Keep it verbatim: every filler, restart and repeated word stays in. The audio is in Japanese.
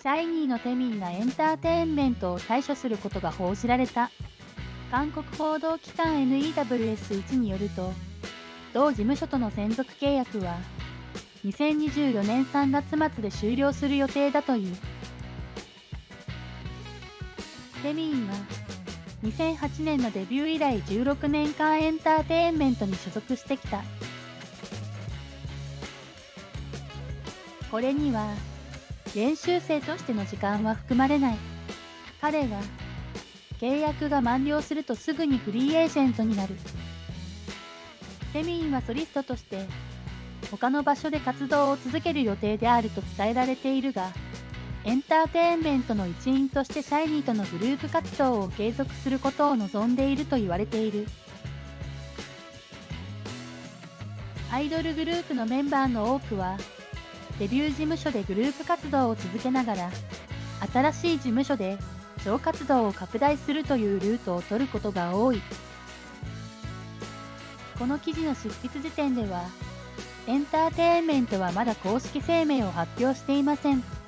シャイニーのテミンがエンターテインメントを退所することが報じられた。韓国報道機関 エヌイーダブリューエスワン によると、同事務所との専属契約はにせんにじゅうよねんさんがつ末で終了する予定だという。テミンはにせんはちねんのデビュー以来じゅうろくねんかんエンターテインメントに所属してきた。これには練習生としての時間は含まれない。彼は契約が満了するとすぐにフリーエージェントになる。テミンはソリストとして他の場所で活動を続ける予定であると伝えられているが、エンターテインメントの一員としてシャイニーとのグループ活動を継続することを望んでいると言われている。アイドルグループのメンバーの多くはデビュー事務所でグループ活動を続けながら新しい事務所でショー活動を拡大するというルートを取ることが多い。この記事の執筆時点ではエンターテインメントはまだ公式声明を発表していません。